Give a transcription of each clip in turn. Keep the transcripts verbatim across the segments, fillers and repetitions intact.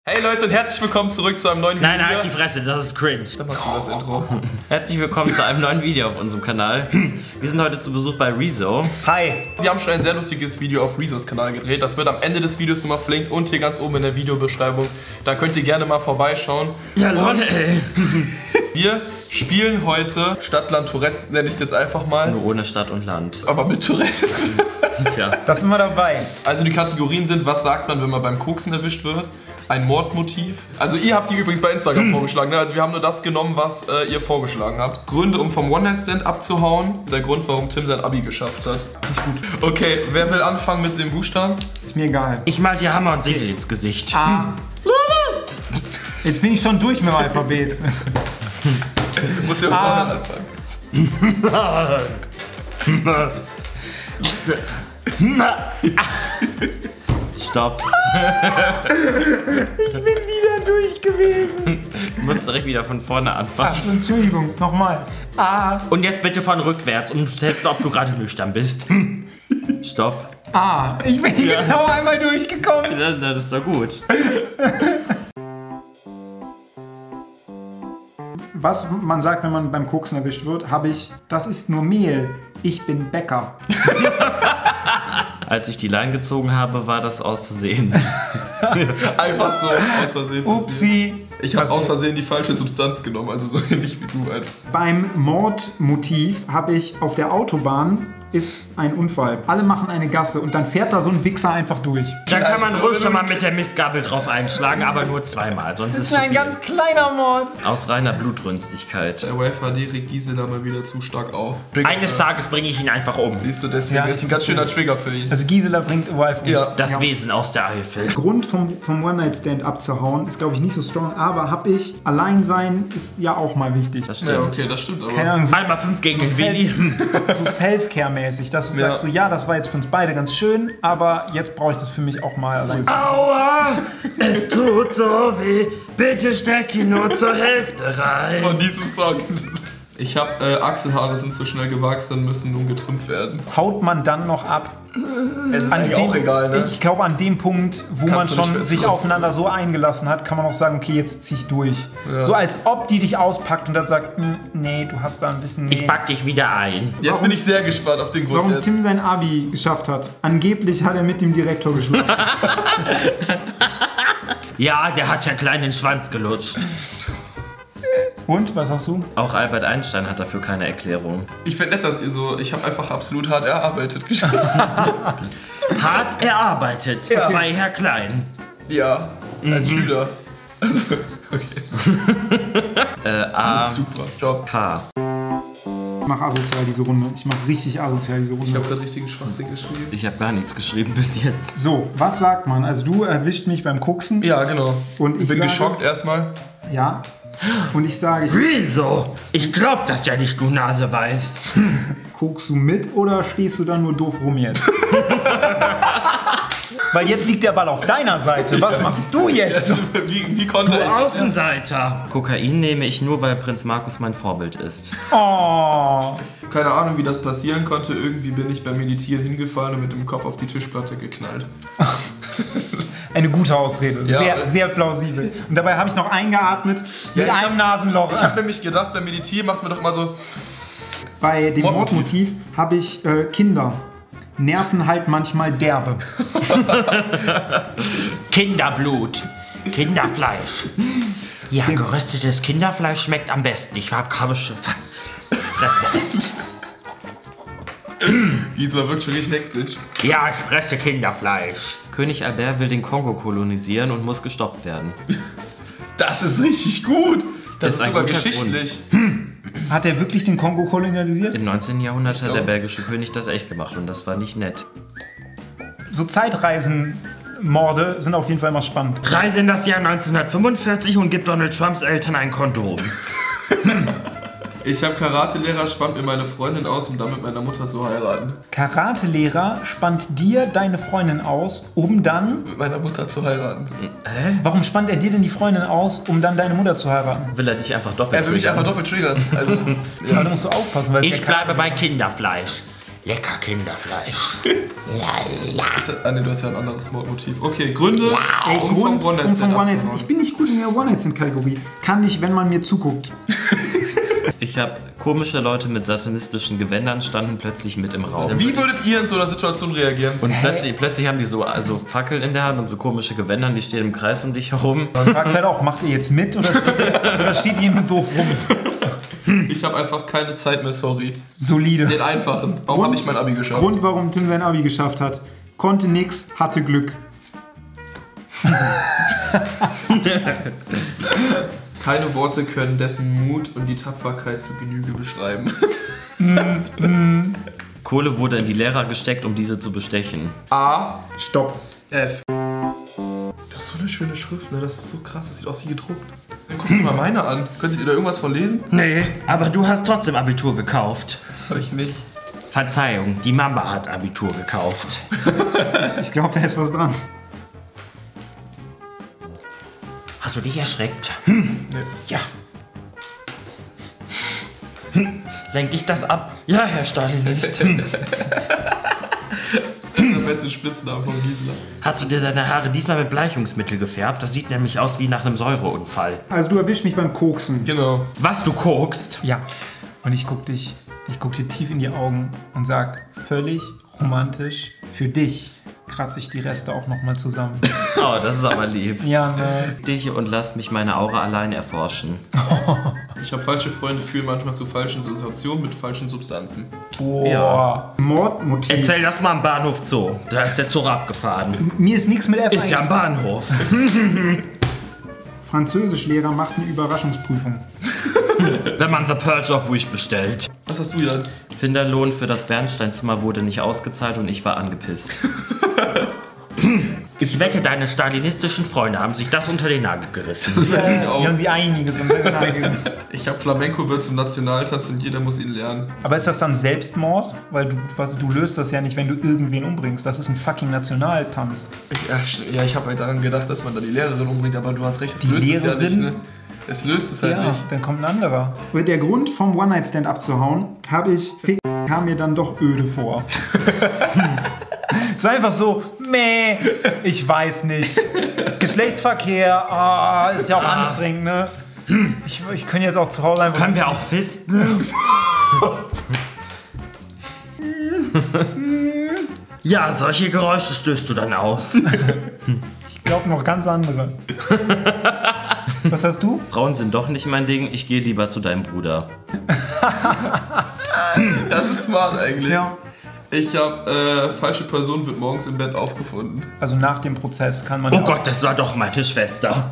Hey Leute und herzlich willkommen zurück zu einem neuen Video. Nein, halt die Fresse, das ist cringe. Dann machst du das Intro. Herzlich willkommen zu einem neuen Video auf unserem Kanal. Wir sind heute zu Besuch bei Rezo. Hi. Wir haben schon ein sehr lustiges Video auf Rezos Kanal gedreht. Das wird am Ende des Videos nochmal verlinkt und hier ganz oben in der Videobeschreibung. Da könnt ihr gerne mal vorbeischauen. Ja, Leute, ey. Wir spielen heute Stadtland Tourette, nenne ich es jetzt einfach mal. Nur ohne Stadt und Land. Aber mit Tourette. Tja. Das sind wir dabei. Also die Kategorien sind, was sagt man, wenn man beim Koksen erwischt wird? Ein Mordmotiv. Also ihr habt die übrigens bei Instagram hm. vorgeschlagen, ne? Also wir haben nur das genommen, was äh, ihr vorgeschlagen habt. Gründe, um vom One-Night-Stand abzuhauen. Der Grund, warum Tim sein Abi geschafft hat. Nicht gut. Okay, wer will anfangen mit dem Buchstaben? Ist mir egal. Ich mal dir Hammer und Segel ins Gesicht. Ah. Jetzt bin ich schon durch mit dem Alphabet. Du musst ja ah. anfangen. Stopp. Ich bin wieder durch gewesen. Du musst direkt wieder von vorne anfangen. Ach, Entschuldigung, nochmal. Ah. Und jetzt bitte von rückwärts, um zu testen, ob du gerade nüchtern bist. Stopp. Ah, ich bin ja. genau einmal durchgekommen. Das, das ist doch gut. Was man sagt, wenn man beim Koksen erwischt wird, habe ich, das ist nur Mehl. Ich bin Bäcker. Als ich die Line gezogen habe, war das aus Versehen. Einfach so, aus Versehen. Upsi. Ich habe aus Versehen die falsche Substanz genommen, also so ähnlich wie du einfach. Beim Mordmotiv habe ich auf der Autobahn ist ein Unfall. Alle machen eine Gasse und dann fährt da so ein Wichser einfach durch. Da kann man ruhig schon mal mit der Mistgabel drauf einschlagen, aber nur zweimal. Sonst das ist ist ein ganz kleiner Mord. Aus reiner Blutrünstigkeit. Der Wave H D regt Gisela mal wieder zu stark auf. Eines Tages bringe ich ihn einfach um. Siehst du, deswegen ja, ist ein ganz schöner Trigger für ihn. Also Gisela bringt Wave um. Ja. Das ja. Wesen aus der Eifel. Grund vom, vom One-Night-Stand abzuhauen ist, glaube ich, nicht so strong, aber habe ich, allein sein ist ja auch mal wichtig. Das stimmt. Ja, okay, das stimmt aber. Keine Ahnung, so, einmal fünf gegen so den Willi. So Self-Care-mäßig, dass du ja. sagst, so ja, das war jetzt für uns beide ganz schön, aber jetzt brauche ich das für mich auch mal allein. Aua, es tut so weh, bitte steck ihn nur zur Hälfte rein. Von diesem Song. Ich habe äh, Achselhaare sind so schnell gewachsen und müssen nun getrimmt werden. Haut man dann noch ab? Es ist an eigentlich dem, auch egal, ne? Ich glaube, an dem Punkt, wo Kannst man schon sich zurück. aufeinander so eingelassen hat, kann man auch sagen, okay, jetzt zieh ich durch. Ja. So als ob die dich auspackt und dann sagt, nee, du hast da ein bisschen... Nee. Ich pack dich wieder ein. Jetzt warum, bin ich sehr gespannt auf den Grund. Warum jetzt. Tim sein Abi geschafft hat. Angeblich hat er mit dem Direktor geschlafen. Ja, der hat ja kleinen Schwanz gelutscht. Und, was hast du? Auch Albert Einstein hat dafür keine Erklärung. Ich finde nett, dass ihr so, ich habe einfach absolut hart erarbeitet geschrieben. Hart erarbeitet Ja. bei Herr Klein. Ja, als mhm. Schüler. Also, okay. äh, A, Super, Job. K. Ich mach asozial diese Runde. Ich mach richtig asozial diese Runde. Ich habe gerade richtigen Schwachsinn geschrieben. Ich habe gar nichts geschrieben bis jetzt. So, was sagt man? Also du erwischt mich beim Koksen. Ja, genau. Und ich bin sage, geschockt erstmal. Ja. Und ich sage, ich Wieso? Ich glaub das ja nicht, du Nase weißt. Kokst du mit oder stehst du da nur doof rum jetzt? Weil jetzt liegt der Ball auf deiner Seite. Was machst du jetzt? Wie, wie konnte Du ich? Außenseiter. Kokain nehme ich nur, weil Prinz Markus mein Vorbild ist. Oh. Keine Ahnung, wie das passieren konnte. Irgendwie bin ich beim Meditieren hingefallen und mit dem Kopf auf die Tischplatte geknallt. Eine gute Ausrede. Ja, sehr, sehr plausibel. Und dabei habe ich noch eingeatmet mit ja, einem hab, Nasenloch. Ich habe nämlich gedacht, beim Meditieren macht man doch mal so... Bei dem Mordmotiv, Mordmotiv habe ich äh, Kinder. Nerven halt manchmal derbe. Kinderblut. Kinderfleisch. Ja, geröstetes Kinderfleisch schmeckt am besten. Ich habe gerade schon... Fresse es. Gisela wirkt schon richtig hektisch. Ja, ich fresse Kinderfleisch. König Albert will den Kongo kolonisieren und muss gestoppt werden. Das ist richtig gut. Das, Das ist ist ein sogar guter geschichtlich. Hat er wirklich den Kongo kolonialisiert? Im neunzehnten Jahrhundert hat der glaube. belgische König das echt gemacht und das war nicht nett. So Zeitreisenmorde sind auf jeden Fall immer spannend. Reise in das Jahr neunzehnhundertfünfundvierzig und gib Donald Trumps Eltern ein Kondom. Ich habe Karatelehrer, spannt mir meine Freundin aus, um dann mit meiner Mutter zu heiraten. Karatelehrer spannt dir deine Freundin aus, um dann... Mit meiner Mutter zu heiraten. Hä? Warum spannt er dir denn die Freundin aus, um dann deine Mutter zu heiraten? Will er dich einfach doppelt Er will mich triggern? einfach doppelt triggern. Also, Ja. ja. Aber da musst du aufpassen, weil es Ich ja bleibe bei Kinderfleisch. Lecker Kinderfleisch. Das hat, ah, nee, du hast ja ein anderes Mordmotiv. Okay, Gründe, Ey, um Grund, vom um One-Night-Stand vom One Night abzuhauen. Ich bin nicht gut in der One-Night-Stand-Kategorie. Kann ich, wenn man mir zuguckt. Ich habe komische Leute mit satanistischen Gewändern standen plötzlich mit im Raum. Wie würdet ihr in so einer Situation reagieren? Und plötzlich, plötzlich haben die so also Fackeln in der Hand und so komische Gewänder, die stehen im Kreis um dich herum. Man fragt halt auch, macht ihr jetzt mit oder steht, oder steht ihr nur doof rum? Ich habe einfach keine Zeit mehr, sorry. Solide. Den einfachen. Warum habe ich mein Abi geschafft? Grund, warum Tim sein Abi geschafft hat. Konnte nix, hatte Glück. Keine Worte können dessen Mut und die Tapferkeit zu Genüge beschreiben. Kohle wurde in die Lehrer gesteckt, um diese zu bestechen. A, Stopp. F. Das ist so eine schöne Schrift, ne? Das ist so krass, das sieht aus wie gedruckt. Dann guckt ihr mal meine an. Könntet ihr da irgendwas von lesen? Nee, aber du hast trotzdem Abitur gekauft. Hab ich nicht. Verzeihung, die Mama hat Abitur gekauft. Ich glaube, da ist was dran. Hast du dich erschreckt? Nee. Ja. Hm. Lenk dich das ab? Ja, Herr Stalinist. Hm. Das ist der beste Spitzname von Gisela. Hast du dir deine Haare diesmal mit Bleichungsmittel gefärbt? Das sieht nämlich aus wie nach einem Säureunfall. Also du erwischst mich beim Koksen. Genau. Was, du kokst? Ja. Und ich guck dich, ich guck dir tief in die Augen und sag, völlig romantisch, für dich kratze ich die Reste auch nochmal zusammen. Oh, das ist aber lieb. Ja, ne. Dich und lass mich meine Aura allein erforschen. Ich habe falsche Freunde, führen manchmal zu falschen Situationen mit falschen Substanzen. Boah. Ja. Mordmotiv. Erzähl das mal am Bahnhof Zoo. Da ist der Zug abgefahren. Mir ist nichts mit F. Ist ja am Bahnhof. Französischlehrer macht eine Überraschungsprüfung. Wenn man The Purge of Wish bestellt. Was hast du, Jan? Finderlohn für das Bernsteinzimmer wurde nicht ausgezahlt und ich war angepisst. Ich wette, deine stalinistischen Freunde haben sich das unter den Nagel gerissen. Das werde ich auch. Hier haben sie einiges im Einiges. Ich habe Flamenco wird zum Nationaltanz und jeder muss ihn lernen. Aber ist das dann Selbstmord? Weil du, was, du löst das ja nicht, wenn du irgendwen umbringst. Das ist ein fucking Nationaltanz. Ich, ach, st- ja, ich habe halt daran gedacht, dass man da die Lehrerin umbringt, aber du hast recht, es Die löst es ja Lehrerin? nicht, ne? Es löst es halt Ja, nicht. dann kommt ein anderer. Der Grund vom One-Night-Stand abzuhauen, habe ich, Fick, kam mir dann doch öde vor. Es war einfach so, meh, ich weiß nicht. Geschlechtsverkehr, ah, ist ja auch anstrengend, ne? Ich, ich könnte jetzt auch zu Hause einfach... Können wir auch fisten? Ja, solche Geräusche stößt du dann aus. Ich glaube noch ganz andere. Was hast du? Frauen sind doch nicht mein Ding, ich gehe lieber zu deinem Bruder. Das ist smart eigentlich. Ja. Ich habe äh, falsche Person wird morgens im Bett aufgefunden. Also nach dem Prozess kann man... Oh ja auch- Gott, das war doch meine Schwester.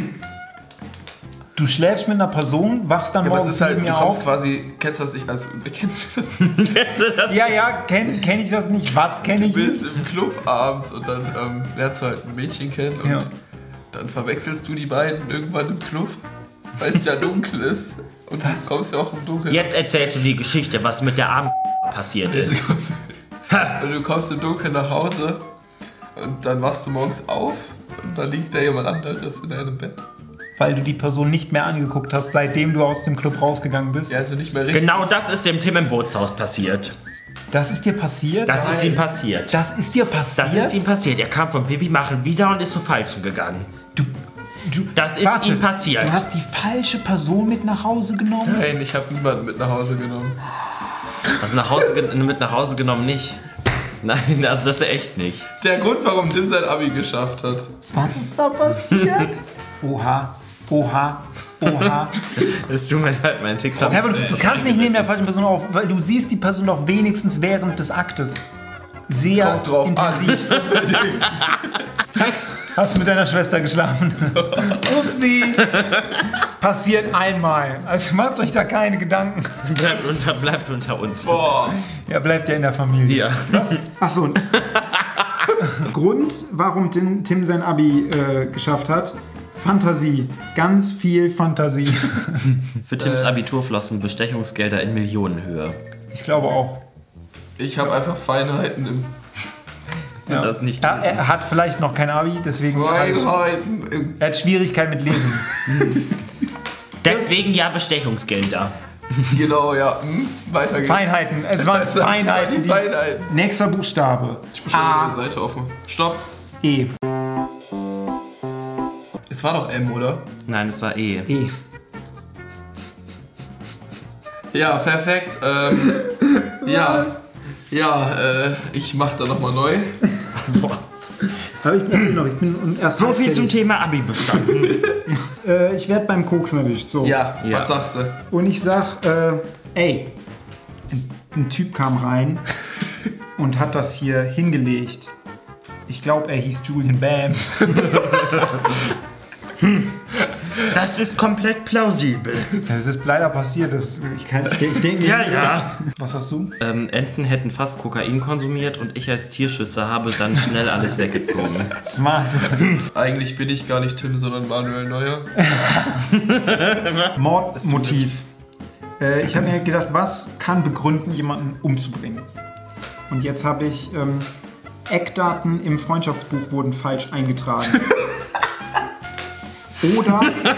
Du schläfst mit einer Person, wachst dann Ja, aber es morgens ist halt, mit du mir kommst auf. quasi, kennst du das nicht, also kennst du das? Ja, ja, kenn, kenn ich das nicht. Was kenne ich Du bist nicht? im Club abends und dann ähm, lernst du halt ein Mädchen kennen und Ja. dann verwechselst du die beiden irgendwann im Club, weil es ja dunkel ist. Und Was? du kommst ja auch im Dunkeln. Jetzt erzählst du die Geschichte, was mit der armen passiert ist. Und du kommst im Dunkeln nach Hause und dann wachst du morgens auf und dann liegt da jemand anderes in deinem Bett. Weil du die Person nicht mehr angeguckt hast, seitdem du aus dem Club rausgegangen bist. Ja, also nicht mehr richtig. Genau das ist dem Tim im Bootshaus passiert. Das ist dir passiert? Das ist Nein. ihm passiert. Das ist dir passiert? Das ist ihm passiert. Er kam vom Pipi machen wieder und ist zu Falschen gegangen. Du, du, Das ist warte, ihm passiert. Du hast die falsche Person mit nach Hause genommen? Nein, ich habe niemanden mit nach Hause genommen. Also nach Hause ge- mit nach Hause genommen nicht. Nein, also das echt nicht. Der Grund, warum Tim sein Abi geschafft hat. Was ist da passiert? Oha, oha, oha. Es tut mir leid, mein Tics haben Ja, aber du, du kannst nicht neben der falschen Person auf, weil du siehst die Person doch wenigstens während des Aktes. Sehr Kommt drauf intensiv. an. Zack, hast du mit deiner Schwester geschlafen. Upsi. Passiert einmal. Also macht euch da keine Gedanken. Bleibt unter, bleibt unter uns. Boah. Ja, bleibt ja in der Familie. Ja. Was? Achso. Grund, warum Tim, Tim sein Abi äh, geschafft hat. Fantasie. Ganz viel Fantasie. Für Tims Abitur flossen Bestechungsgelder in Millionenhöhe. Ich glaube auch. Ich habe einfach Feinheiten im Ist das nicht Ja, er hat vielleicht noch kein Abi, deswegen. Feinheiten im Er hat Schwierigkeiten mit Lesen. Deswegen ja Bestechungsgelder. Genau, ja. Hm, weiter geht's. Feinheiten, es waren Das waren Feinheiten. die Die Feinheiten. nächster Buchstabe. Ich muss schon A, die Seite aufmachen. Stopp. E. Es war doch M, oder? Nein, es war E. E. Ja, perfekt. Ähm, ja, ja, äh, ich mach da nochmal neu. Aber ich bin noch, ich bin erst So viel fertig. zum Thema Abi bestanden. Äh, ich werde beim Koksen erwischt. So. Ja, Ja. was sagst du? Und ich sag, äh, ey, ein, ein Typ kam rein und hat das hier hingelegt. Ich glaube, er hieß Julian Bam. Das ist komplett plausibel. Das ist leider passiert. Das, ich, kann, ich, ich denke. Ja, ja. Was hast du? Ähm, Enten hätten fast Kokain konsumiert und ich als Tierschützer habe dann schnell alles weggezogen. Smart. Eigentlich bin ich gar nicht Tim, sondern Manuel Neuer. Mordmotiv. Äh, ich habe mir gedacht, was kann begründen, jemanden umzubringen? Und jetzt habe ich ähm, Eckdaten im Freundschaftsbuch wurden falsch eingetragen. Oder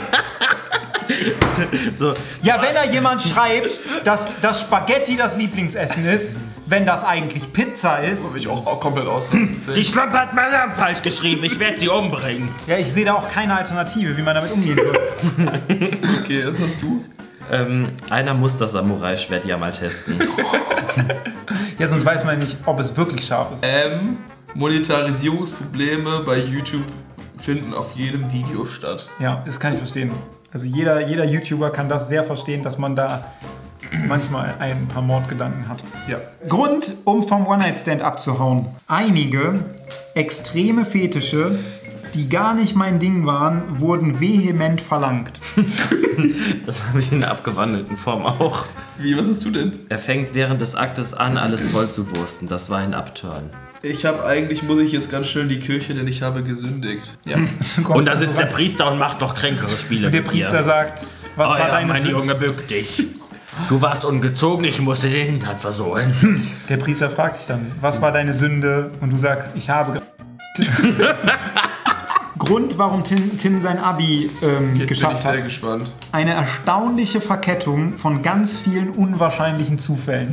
So, ja, wenn da jemand schreibt, dass das Spaghetti das Lieblingsessen ist, wenn das eigentlich Pizza ist. Habe ich auch, auch komplett ausrasten Die Schlampe hat meinen Namen falsch geschrieben. Ich werde sie umbringen. Ja, ich sehe da auch keine Alternative, wie man damit umgehen soll. Okay, das hast du. ähm, einer muss das Samurai-Schwert ja mal testen. Ja, sonst weiß man nicht, ob es wirklich scharf ist. M. Monetarisierungsprobleme bei YouTube finden auf jedem Video statt. Ja, das kann ich verstehen. Also jeder, jeder YouTuber kann das sehr verstehen, dass man da manchmal ein paar Mordgedanken hat. Ja. Grund, um vom One-Night-Stand abzuhauen. Einige extreme Fetische, die gar nicht mein Ding waren, wurden vehement verlangt. Das habe ich in der abgewandelten Form auch. Wie, was hast du denn? Er fängt während des Aktes an, alles voll zu wursten. Das war ein Upturn. Ich habe eigentlich, muss ich jetzt ganz schnell in die Kirche, denn ich habe gesündigt. Ja. Und da sitzt der Priester und macht noch kränkere Spiele Der mit Priester dir. sagt, was Oh war ja, deine mein Sünde? Junge, bück dich. Du warst ungezogen, ich musste den Hintern versohlen. Der Priester fragt dich dann, was war deine Sünde? Und du sagst, ich habe ge Grund, warum Tim, Tim sein Abi ähm, Jetzt bin ich geschafft sehr hat. gespannt. Eine erstaunliche Verkettung von ganz vielen unwahrscheinlichen Zufällen.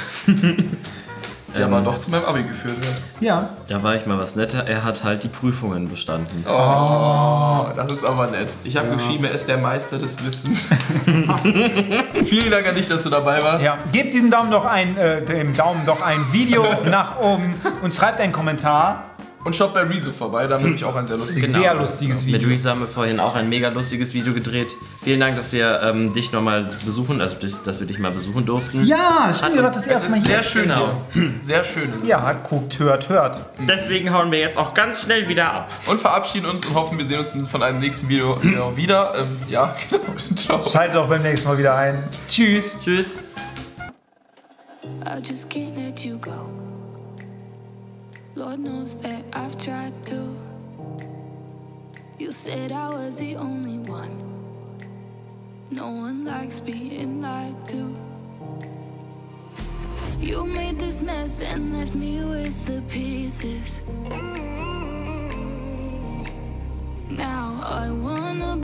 Der aber doch zu meinem Abi geführt hat. Ja, Da war ich mal was netter. Er hat halt die Prüfungen bestanden. Oh, das ist aber nett. Ich habe geschrieben, er ist der Meister des Wissens. Vielen Dank an dich, dass du dabei warst. ja. Gebt diesem Daumen doch ein, äh, dem Daumen doch ein Video nach oben und schreibt einen Kommentar. Und schaut bei Rezo vorbei, da haben wir nämlich auch ein sehr lustiges Sehr lustiges Mit Video. Reese haben wir vorhin auch ein mega lustiges Video gedreht. Vielen Dank, dass wir ähm, dich nochmal besuchen, also dich- dass wir dich mal besuchen durften. Ja, stimmt, ihr wart das Es erste Mal ist sehr hier. schön Genau. hier. Sehr schön ist es. Ja, guckt, hört, hört. Deswegen hauen wir jetzt auch ganz schnell wieder ab. Und verabschieden uns und hoffen, wir sehen uns von einem nächsten Video genau wieder. Ähm, ja, genau. Ciao. Schaltet auch beim nächsten Mal wieder ein. Tschüss. Tschüss. I just can't let you go. Lord knows that I've tried to. You said I was the only one. No one likes being lied to. You made this mess and left me with the pieces. Now I wanna